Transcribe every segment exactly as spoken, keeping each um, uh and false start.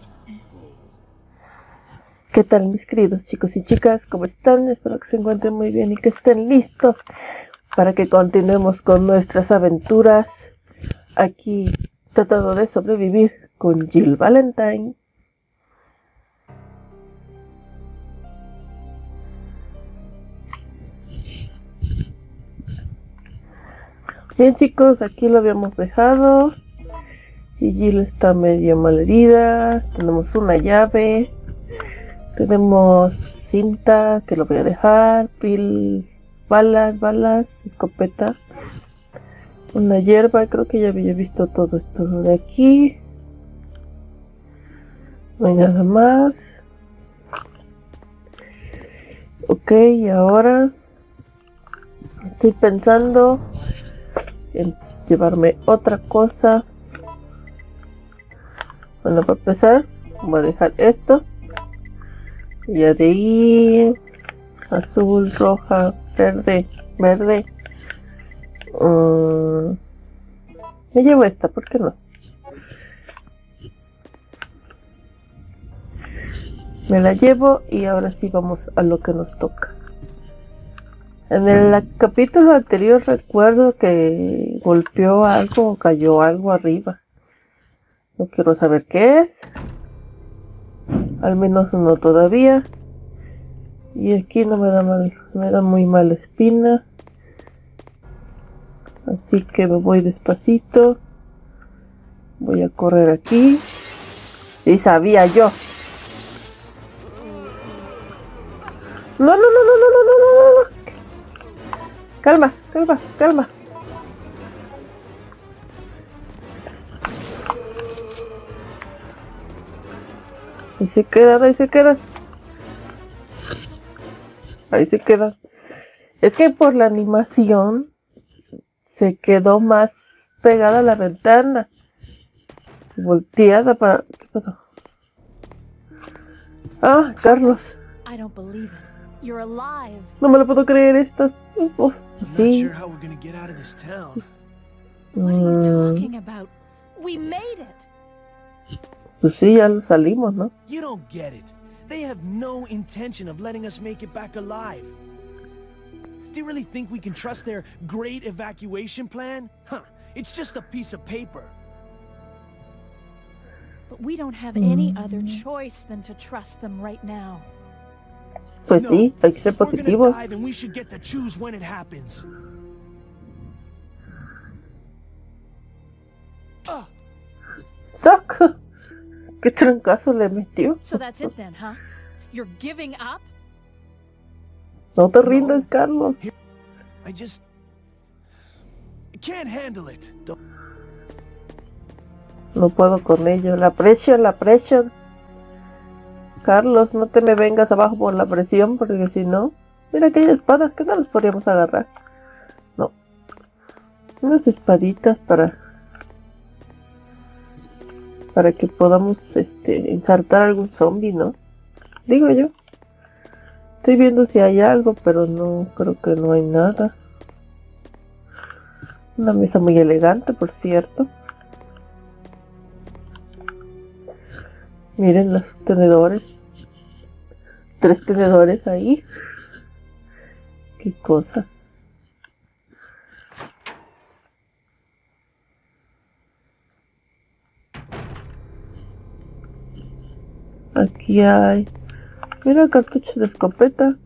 ¿Qué tal, mis queridos chicos y chicas? ¿Cómo están? Espero que se encuentren muy bien y que estén listos para que continuemos con nuestras aventuras aquí tratando de sobrevivir con Jill Valentine. Bien, chicos, aquí lo habíamos dejado y Jill está medio malherida. Tenemos una llave, tenemos cinta que lo voy a dejar, pil, balas, balas, escopeta, una hierba. Creo que ya había visto todo esto de aquí. No hay nada más. Ok, y ahora estoy pensando en llevarme otra cosa. Bueno, para empezar voy a dejar esto. Y ya de ahí azul, roja, verde, verde. Um, me llevo esta, ¿por qué no? Me la llevo y ahora sí vamos a lo que nos toca. En el capítulo anterior recuerdo que golpeó algo o cayó algo arriba. No quiero saber qué es. Al menos no todavía. Y aquí no me da mal, me da muy mala espina. Así que me voy despacito. Voy a correr aquí. Sí, sabía yo. No, no, no, no, no, no, no, no, no. Calma, calma, calma. Ahí se quedan, ahí se quedan. Ahí se quedan. Es que por la animación se quedó más pegada a la ventana. Volteada para... ¿Qué pasó? Ah, Carlos. No me lo puedo creer, estas... Oh, sí. Mm. Pues sí, ya lo salimos, ¿no? You don't get it. They have no intention of letting us make it back alive. Do you really think we can trust their great evacuation plan? Huh, it's just a piece of paper. But we don't have any other choice than to trust them right now. Pues no, sí, hay que ser positivos. Die, then we should get to choose when it happens. Uh. ¡Saca! ¿Qué trancazo le metió? So that's it then, huh? You're giving up? No te rindas, no. Carlos. I just can't handle it. Don't... No puedo con ello. La presión, la presión. Carlos, no te me vengas abajo por la presión, porque si no... Mira aquellas espadas, que no las podríamos agarrar. No. Unas espaditas para... Para que podamos, este, ensartar algún zombie, ¿no? Digo yo. Estoy viendo si hay algo, pero no, creo que no hay nada. Una mesa muy elegante, por cierto. Miren los tenedores. Tres tenedores ahí. Qué cosa. Aquí hay... Mira, cartuchos de escopeta.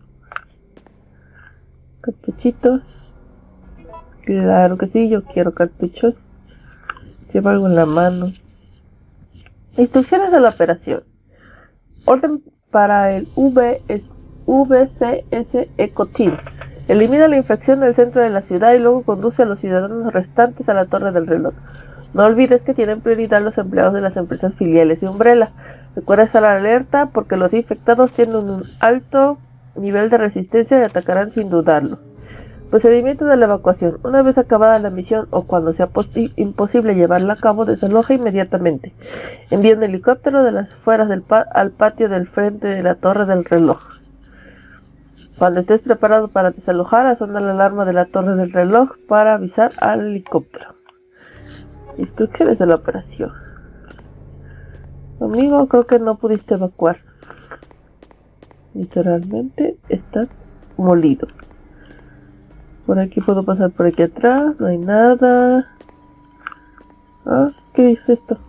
Cartuchitos. Claro que sí, yo quiero cartuchos. Llevo algo en la mano. Instrucciones de la operación. Orden para el V C S Eco Team. Elimina la infección del centro de la ciudad y luego conduce a los ciudadanos restantes a la torre del reloj. No olvides que tienen prioridad los empleados de las empresas filiales de Umbrella. Recuerda estar alerta porque los infectados tienen un alto nivel de resistencia y atacarán sin dudarlo. Procedimiento de la evacuación. Una vez acabada la misión o cuando sea imposible llevarla a cabo, desaloja inmediatamente. Envía un helicóptero de las afueras del pa al patio del frente de la torre del reloj. Cuando estés preparado para desalojar, suena la alarma de la torre del reloj para avisar al helicóptero. Instrucciones de la operación. Amigo, creo que no pudiste evacuar. Literalmente estás molido. Por aquí puedo pasar por aquí atrás. No hay nada. Ah, ¿qué es esto?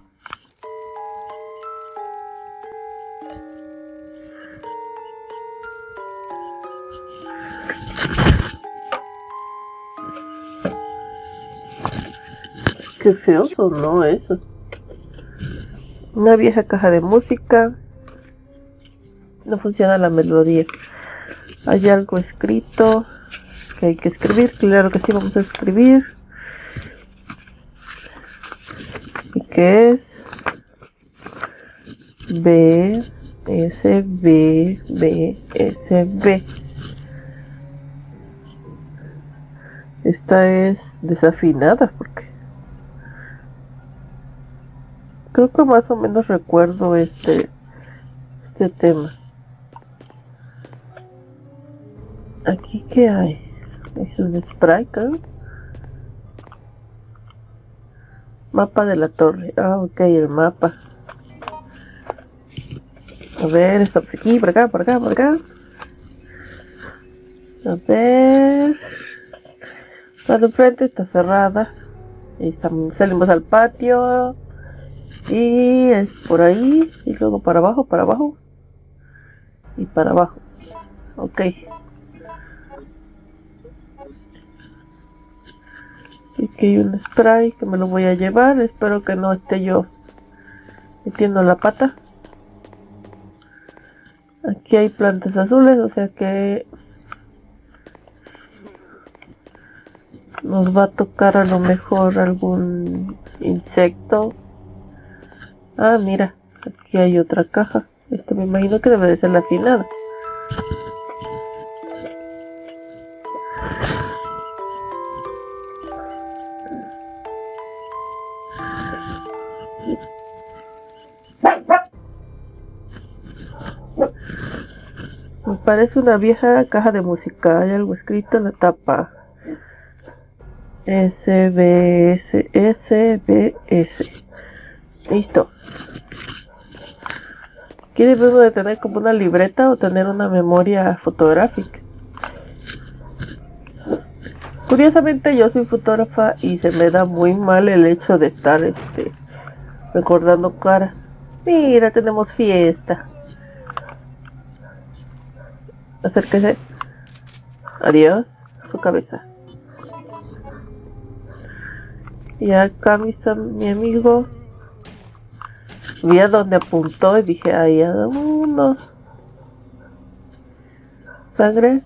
Qué feo sonó eso. Una vieja caja de música. No funciona la melodía. Hay algo escrito que hay que escribir. Claro que sí, vamos a escribir. ¿Y qué es? B, S, B, B, S, B. Esta es desafinada porque creo que más o menos recuerdo este este tema. Aquí qué hay, es un sprite, ¿eh? Mapa de la torre. Ah, ok, el mapa. A ver, estamos aquí, por acá, por acá, por acá. A ver. La de enfrente está cerrada. Ahí estamos, salimos al patio. Y es por ahí. Y luego para abajo, para abajo. Y para abajo. Ok. Y aquí hay un spray que me lo voy a llevar. Espero que no esté yo metiendo la pata. Aquí hay plantas azules, o sea que nos va a tocar a lo mejor algún insecto. Ah, mira, aquí hay otra caja. Esta me imagino que debe de ser la afinada. Me parece una vieja caja de música. Hay algo escrito en la tapa. S B S S B S. Listo. Aquí debe uno de tener como una libreta o tener una memoria fotográfica. Curiosamente yo soy fotógrafa y se me da muy mal el hecho de estar este recordando cara. Mira, tenemos fiesta. Acérquese. Adiós. Su cabeza. Y acá mi, mi amigo. Vi a donde apuntó y dije, ahí a uno. Sangre.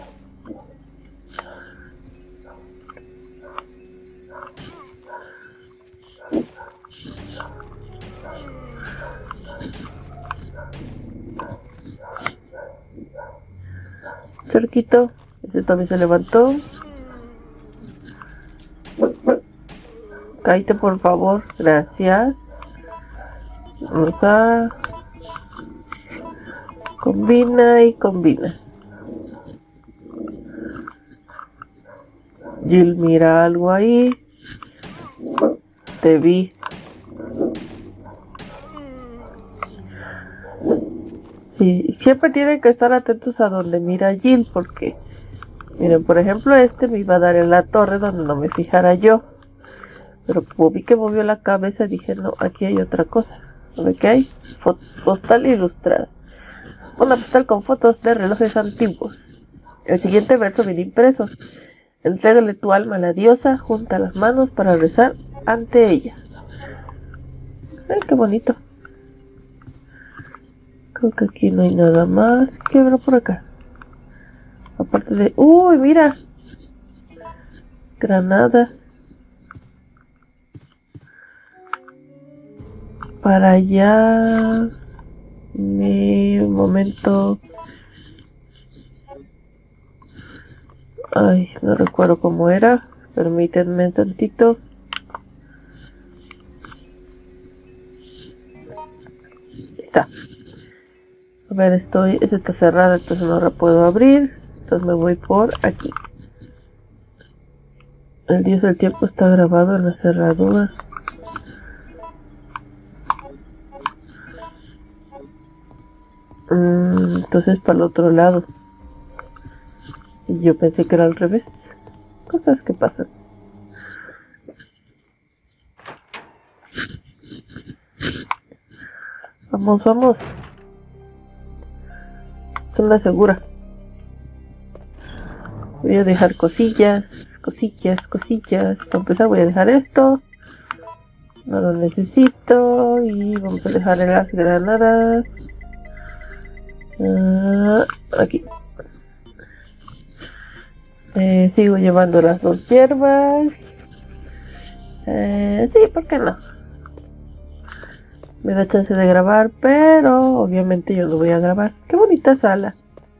Cerquito. Ese también se levantó. Cállate por favor. Gracias. Vamos a... Combina y combina. Jill, mira algo ahí. Te vi. Sí, siempre tienen que estar atentos a donde mira Jill porque... Miren, por ejemplo, este me iba a dar en la torre donde no me fijara yo. Pero como vi que movió la cabeza, dije, no, aquí hay otra cosa. A ver qué hay. Fot postal ilustrada. Una postal con fotos de relojes antiguos. El siguiente verso viene impreso. Entrégale tu alma a la diosa, junta las manos para rezar ante ella. Ay, qué bonito. Creo que aquí no hay nada más. ¿Qué habrá por acá? Aparte de... ¡Uy, mira! Granadas. Para allá. Mi un momento. Ay, no recuerdo cómo era. Permítanme un tantito. Ahí está. A ver, estoy. Esta está cerrada, entonces no la puedo abrir. Entonces me voy por aquí. El dios del tiempo está grabado en la cerradura. Mm, entonces para el otro lado. Y yo pensé que era al revés. Cosas que pasan. Vamos, vamos. Zona segura. Voy a dejar cosillas, cosillas, cosillas. Para empezar voy a dejar esto. No lo necesito. Y vamos a dejar las granadas. Uh, aquí. Eh, sigo llevando las dos hierbas. Eh, sí, ¿por qué no? Me da chance de grabar, pero obviamente yo no voy a grabar. Qué bonita sala.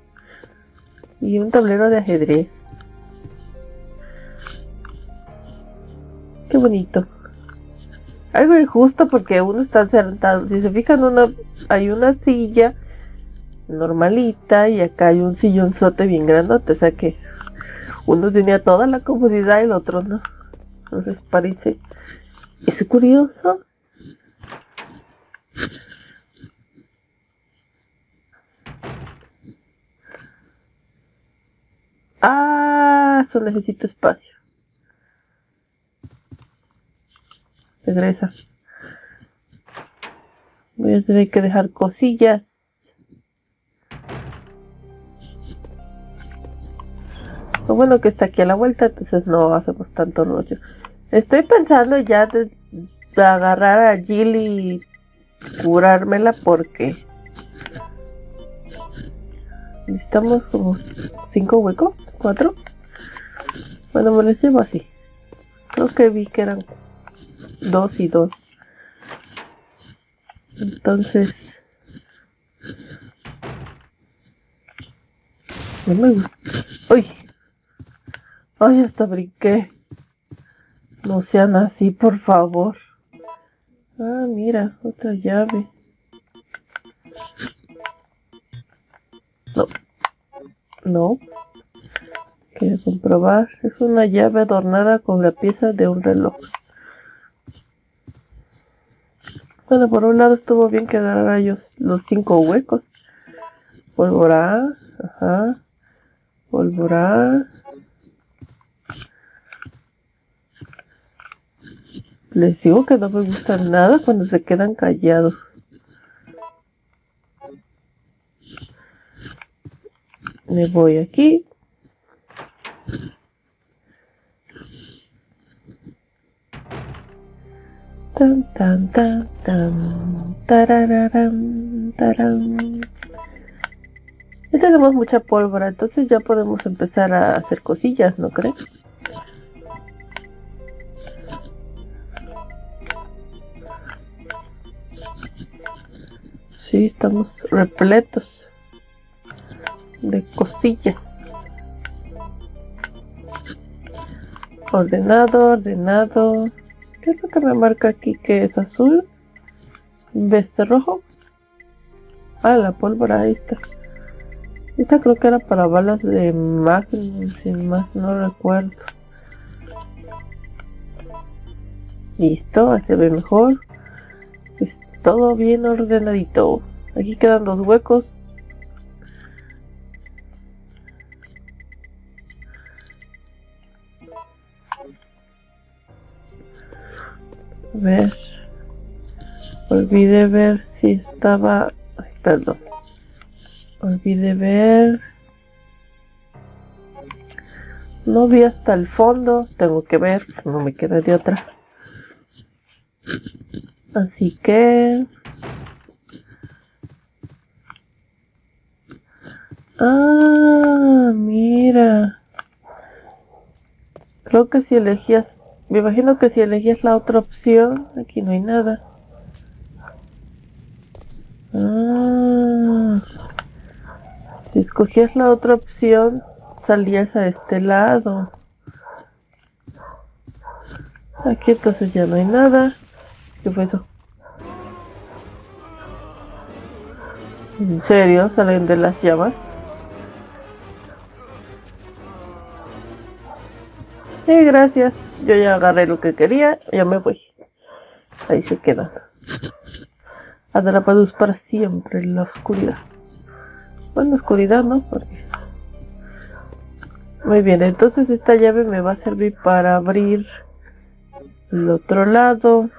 Y un tablero de ajedrez. Qué bonito. Algo injusto porque uno está sentado. Si se fijan, una, hay una silla normalita y acá hay un sillonzote bien grandote. O sea que uno tenía toda la comodidad y el otro no. Entonces parece... ¿Es curioso? Ah, solo necesito espacio. Regresa. Voy a tener que dejar cosillas. Lo bueno que está aquí a la vuelta, entonces no hacemos tanto rollo. Estoy pensando ya de, de agarrar a Jill y curármela porque necesitamos como cinco huecos, cuatro. Bueno, me los llevo así. Creo que vi que eran dos y dos. Entonces no me gusta. ¡Uy! ¡Ay, hasta brinqué! No sean así, por favor. Ah, mira, otra llave. No. No. Quiero comprobar. Es una llave adornada con la pieza de un reloj. Bueno, por un lado estuvo bien que agarrara yo los cinco huecos. Pólvora. Ajá. Pólvora. Les digo que no me gusta nada cuando se quedan callados. Me voy aquí. Tan tan tan tan tarararán, tarán. Ya tenemos mucha pólvora, entonces ya podemos empezar a hacer cosillas, ¿no crees? Sí, estamos repletos de cosillas. Ordenado, ordenado. ¿Qué es lo que me marca aquí que es azul? ¿En vez de rojo? Ah, la pólvora, ahí está. Esta creo que era para balas de Magnum, sin más no recuerdo. Listo, se ve mejor. Es todo bien ordenadito. Aquí quedan dos huecos. A ver. Olvidé ver si estaba... Ay, perdón. Olvidé ver... No vi hasta el fondo. Tengo que ver. No me queda de otra. Así que... Ah, mira. Creo que si elegías... Me imagino que si elegías la otra opción... Aquí no hay nada. Ah, si escogías la otra opción... Salías a este lado. Aquí entonces ya no hay nada. ¿Qué fue eso? ¿En serio? ¿Salen de las llamas? Sí, gracias. Yo ya agarré lo que quería. Ya me voy. Ahí se quedan. Atrapados para siempre en la oscuridad. Bueno, oscuridad, ¿no? Porque... Muy bien, entonces esta llave me va a servir para abrir el otro lado.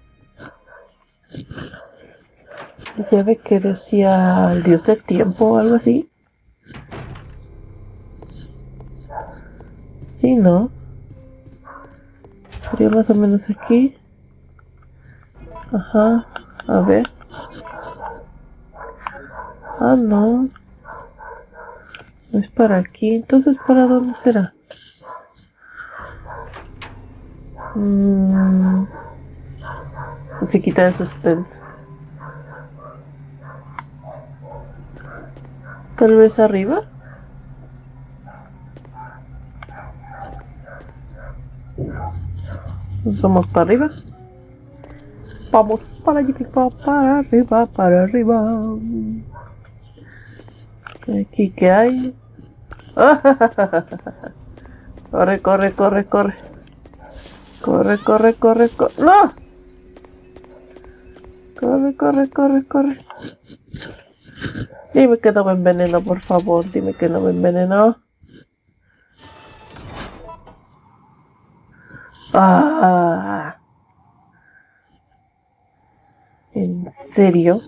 La llave que decía el dios del tiempo o algo así. Sí, ¿no? Sería más o menos aquí. Ajá, a ver. Ah, no. No es para aquí, entonces ¿para dónde será? Mmm... Se quita el suspense. Tal vez arriba. Vamos para arriba. Vamos para arriba, para arriba, para arriba. Aquí, ¿qué hay? Corre, corre, corre, corre. Corre, corre, corre, corre. ¡No! Corre, corre, corre, corre. Dime que no me envenenó, por favor. Dime que no me envenenó. Ah. ¿En serio?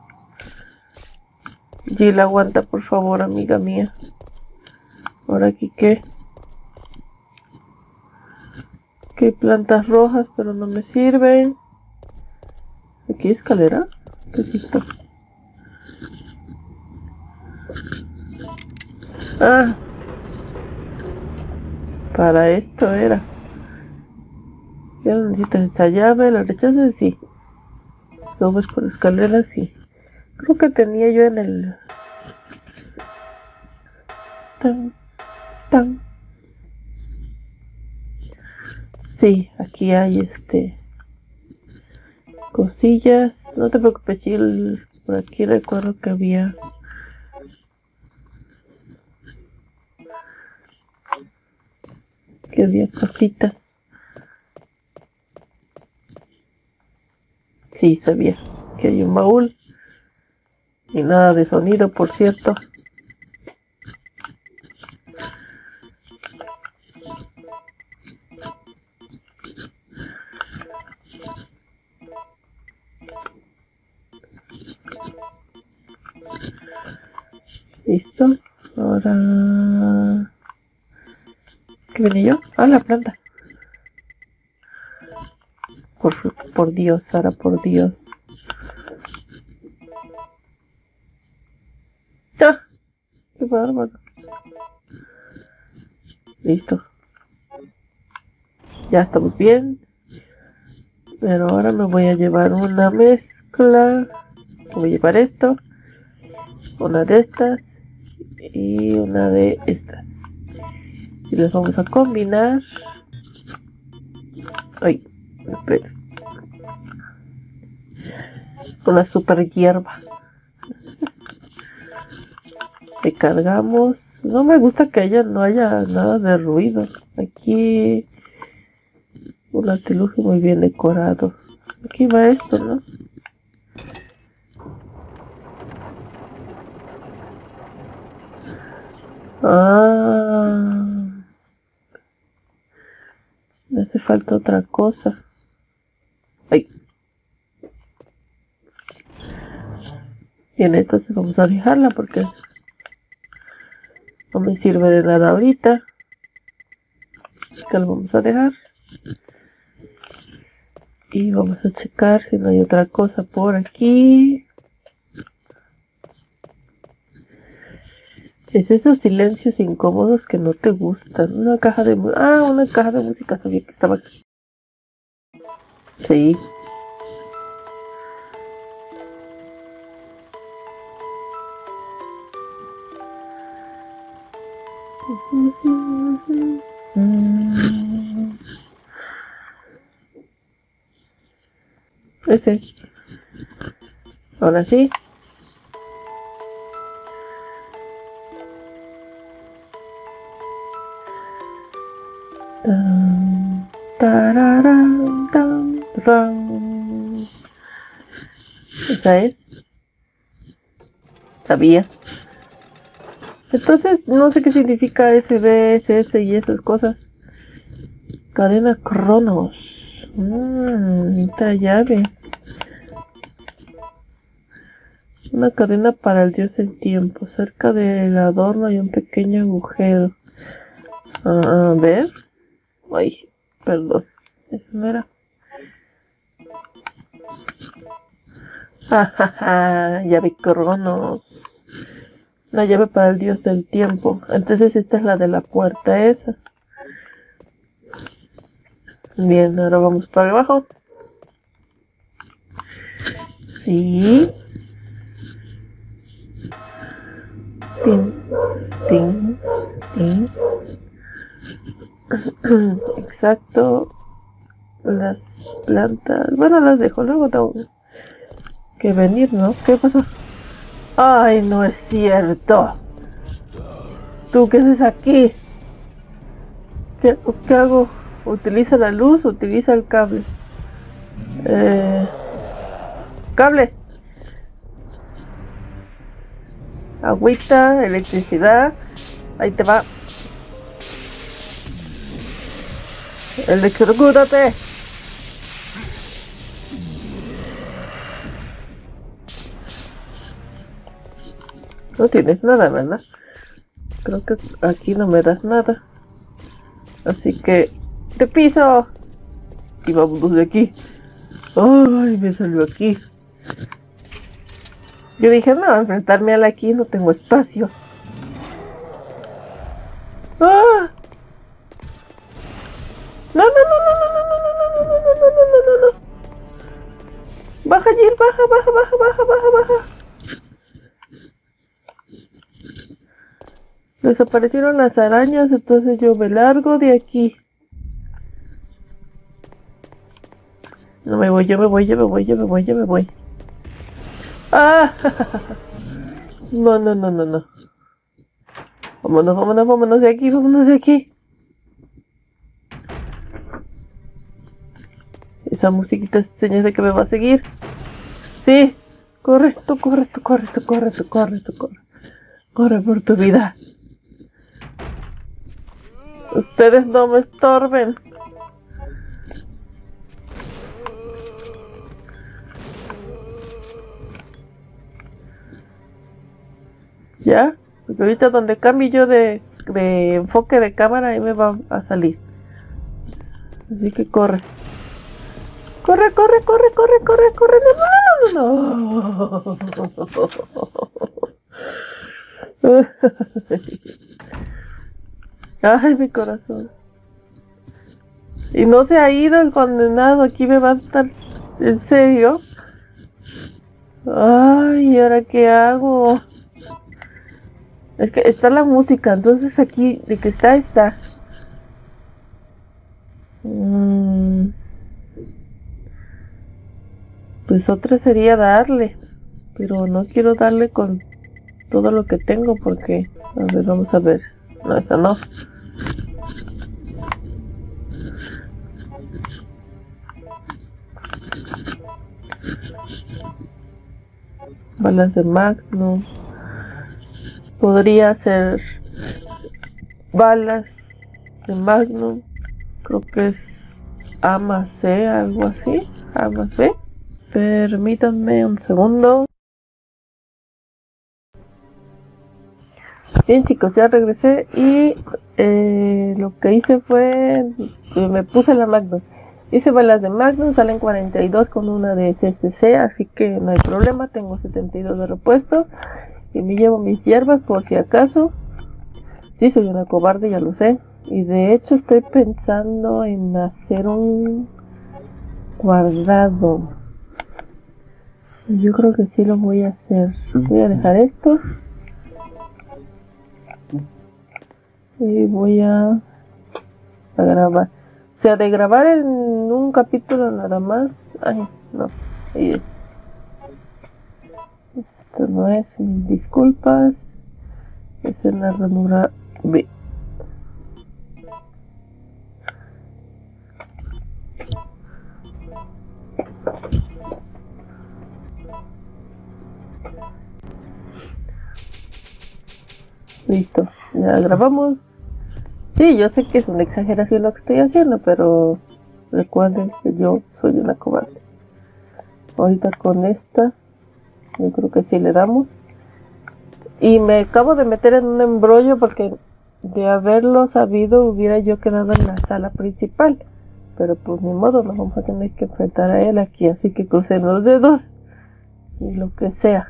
Jill, aguanta, por favor, amiga mía. Ahora aquí, ¿qué? Que hay plantas rojas, pero no me sirven. ¿Aquí hay escalera? ¿Qué es esto? Ah, para esto era. Ya no necesitas esta llave, la rechazas, sí. Subes por escaleras, sí. Creo que tenía yo en el... Tan, tan. Sí, aquí hay este... cosillas. No te preocupes, Jill. Por aquí recuerdo que había... que había cositas. Sí, sabía que hay un baúl. Y nada de sonido, por cierto. Listo. Ahora... ¿qué viene yo? Ah, la planta. Por, por Dios, Sara, por Dios. ¡Ah! ¡Qué bárbaro! Listo. Ya estamos bien. Pero ahora me voy a llevar una mezcla. Voy a llevar esto. Una de estas. Y una de estas. Y las vamos a combinar. Ay, espera. Una super hierba. Y cargamos. No me gusta que haya, no haya nada de ruido. Aquí un artilugio muy bien decorado. Aquí va esto, ¿no? Ah, me hace falta otra cosa. Ay. Bien, entonces vamos a dejarla porque no me sirve de nada ahorita. Así que lo vamos a dejar. Y vamos a checar si no hay otra cosa por aquí. Es esos silencios incómodos que no te gustan. Una caja de música. Ah, una caja de música. Sabía que estaba aquí. Sí. Ese es. Ahora sí. Tan, tararán, tan, tan. Esa es. Sabía. Entonces, no sé qué significa S B, S S y esas cosas. Cadena Cronos. Mmm, esta llave. Una cadena para el dios del tiempo. Cerca del adorno hay un pequeño agujero. A ver. Ay, perdón. Eso no era. Jajaja, llave Cronos. Una llave para el dios del tiempo. Entonces esta es la de la puerta esa. Bien, ahora vamos para abajo. Sí. Tin, tin, tin. Exacto. Las plantas. Bueno, las dejo. Luego tengo que venir, ¿no? ¿Qué pasó? Ay, no es cierto. ¿Tú qué haces aquí? ¿Qué, qué hago? ¿Utiliza la luz o utiliza el cable? Eh, cable. Agüita, electricidad. Ahí te va. Electrocútate. No tienes nada, ¿verdad? Creo que aquí no me das nada. Así que te piso. Y vámonos de aquí. Ay, me salió aquí. Yo dije, no, enfrentarme a la aquí no tengo espacio. ¡Ah! No, no, no, no, no, no, no, no, no, no, no, no, no, no, no. Baja, Jill, baja, baja, baja, baja, baja, baja. Desaparecieron las arañas, entonces yo me largo de aquí. No me voy, yo me voy, yo me voy, yo me voy, yo me voy. ¡Ah! No, no, no, no, no. Vámonos, vámonos, vámonos de aquí, vámonos de aquí. Esa musiquita es señal de que me va a seguir. Sí. Corre, tú corre, tú corre, tú corre, tú corre, tú corre. Corre por tu vida. Ustedes no me estorben. ¿Ya? Porque ahorita donde cambie yo de, de enfoque de cámara, ahí me va a salir. Así que corre. Corre, corre, corre, corre, corre, corre. No, no, no, no, no. Ay, mi corazón. Y no se ha ido el condenado. Aquí me va a estar. ¿En serio? Ay, ¿y ahora qué hago? Es que está la música, entonces aquí de que está, está. Mm. Pues otra sería darle, pero no quiero darle con todo lo que tengo porque... A ver, vamos a ver. No, esa no. Balas de Magnum. Podría ser balas de Magnum. Creo que es A más C, algo así. A más B. Permítanme un segundo. Bien, chicos, ya regresé y eh, lo que hice fue eh, me puse la Magnum. Hice balas de Magnum, salen cuarenta y dos con una de C C C, así que no hay problema. Tengo setenta y dos de repuesto y me llevo mis hierbas por si acaso. Sí, soy una cobarde, ya lo sé. Y de hecho estoy pensando en hacer un guardado. Yo creo que sí lo voy a hacer. Voy a dejar esto. Y voy a, a grabar. O sea, de grabar en un capítulo nada más. Ay, no. Ahí es. Esto no es. Mis disculpas. Es en la ranura B. Listo, ya grabamos. Sí, yo sé que es una exageración lo que estoy haciendo, pero recuerden que yo soy una cobarde. Ahorita con esta, yo creo que sí le damos. Y me acabo de meter en un embrollo porque de haberlo sabido hubiera yo quedado en la sala principal. Pero pues ni modo, nos vamos a tener que enfrentar a él aquí, así que crucen los dedos. Y lo que sea.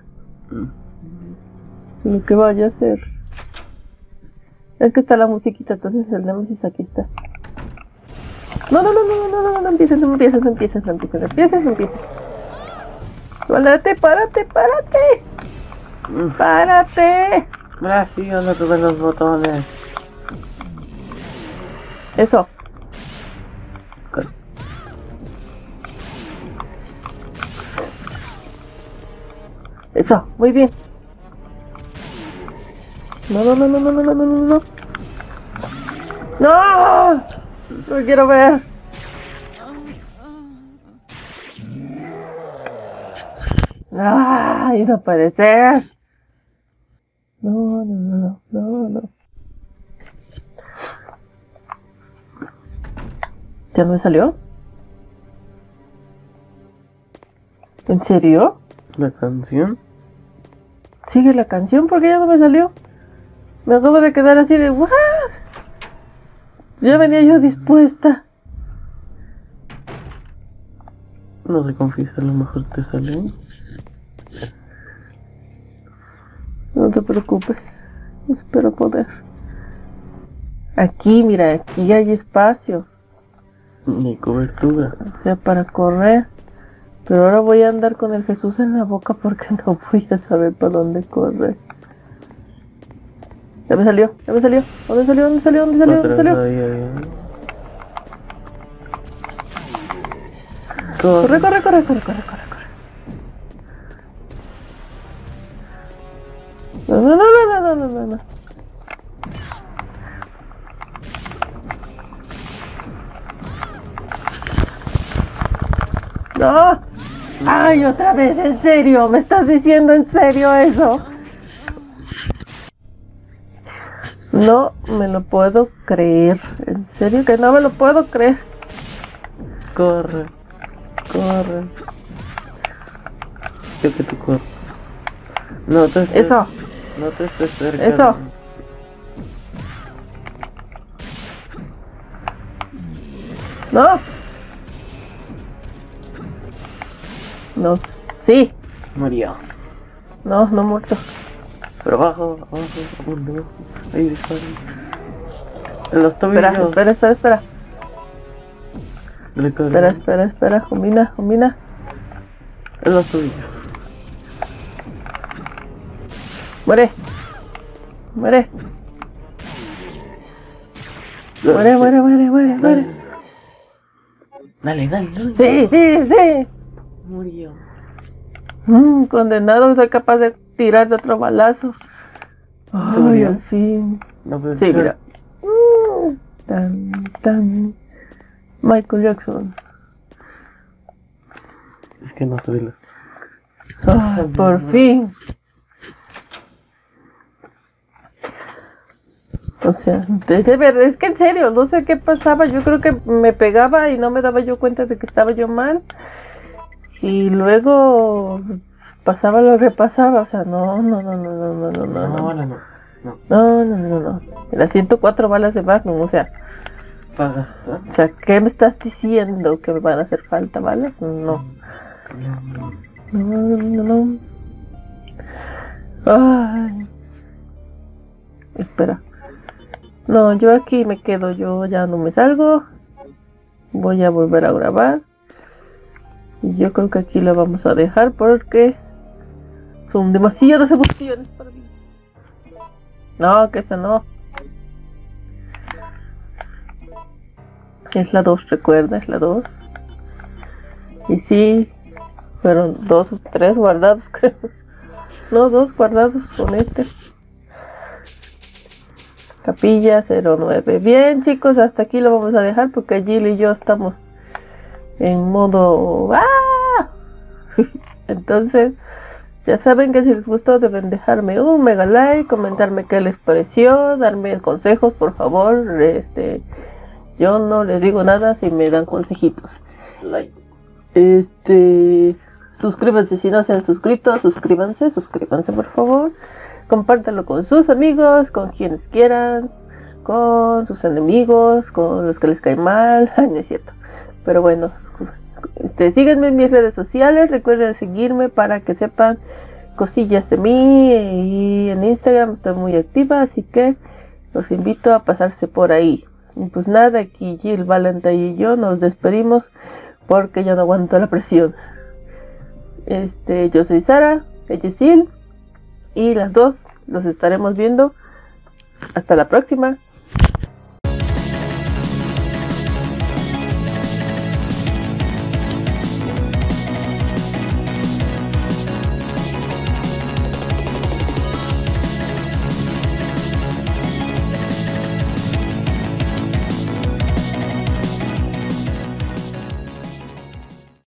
Lo que vaya a ser. Es que está la musiquita, entonces el Nemesis aquí está. No, no, no, no, no, no, no, no empieces, no empieces, no empieces, no empieces, no empieces, no empieces. Párate, párate, párate. Párate. Gracias, yo no tuve los botones. Eso. Eso, muy bien. No, no, no, no, no, no, no, no, no. No, no quiero ver. Ay, no puede ser. No, no, no, no, no. ¿Ya no me salió? ¿En serio? ¿La canción? Sigue la canción porque ya no me salió. Me acabo de quedar así de ¿what? Ya venía yo dispuesta. No se confiesa, a lo mejor te salió. No te preocupes. Espero poder. Aquí, mira, aquí hay espacio. Ni cobertura. O sea, para correr. Pero ahora voy a andar con el Jesús en la boca porque no voy a saber para dónde correr. Ya me salió, ya me salió. ¿Dónde salió? ¿Dónde salió? ¿Dónde salió? ¿Dónde salió? Ahí, ahí, ahí. Corre, corre, corre, corre, corre, corre, corre. No, no, no, no, no, no, no, no. No. Ay, otra vez, en serio. ¿Me estás diciendo en serio eso? No me lo puedo creer. En serio que no me lo puedo creer. Corre, corre. Yo que tú corres. No te estés, Eso. No te estés cerca. Eso. No. No. Sí. Murió. No, no muerto. Pero abajo, abajo, abajo. Ahí dispara. En los tobillos. Espera, espera, espera, espera. Le cargo. Espera, espera, espera. Combina, combina. En los tobillos. Muere. Muere. Muere, muere, muere, muere, muere. Dale, dale, dale. Sí, sí, sí. Murió. Mm, condenado, soy capaz de tirar de otro balazo. Ay, murió? al fin. No, pero Sí, mira. Mm, tan, tan. Michael Jackson. Es que no tuve la... Ay, por fin. O sea, de, de verdad, es que en serio, no sé qué pasaba. Yo creo que me pegaba y no me daba yo cuenta de que estaba yo mal. Y luego pasaba lo que pasaba. O sea, no, no, no, no, no, no, no, no. No, No, no, no. No. no, no, no, no. Las ciento cuatro balas de Magnum, o sea. Pagas. O sea, ¿qué me estás diciendo? ¿Que me van a hacer falta balas? No. No, no, no, no. Ay. Espera. No, yo aquí me quedo, yo ya no me salgo. Voy a volver a grabar. Y yo creo que aquí la vamos a dejar porque son demasiadas emociones para mí. No, que esta no. Es la dos, recuerda, es la dos. Y sí, fueron dos o tres guardados, creo. No, dos guardados con este. Capilla cero nueve. Bien, chicos, hasta aquí lo vamos a dejar porque Jill y yo estamos en modo... ¡Ah! Entonces, Ya saben que si les gustó deben dejarme un mega like, comentarme qué les pareció, darme consejos por favor. Este, yo no les digo nada si me dan consejitos. Like. Este, suscríbanse si no se han suscrito, suscríbanse, suscríbanse por favor. Compártanlo con sus amigos, con quienes quieran, con sus enemigos, con los que les cae mal. No es cierto, pero bueno. Este, síganme en mis redes sociales, recuerden seguirme para que sepan cosillas de mí, y en Instagram estoy muy activa, así que los invito a pasarse por ahí. Y pues nada, aquí Jill Valentine y yo nos despedimos porque ya no aguanto la presión. Este, yo soy Sara, ella es Jill, y las dos los estaremos viendo. Hasta la próxima.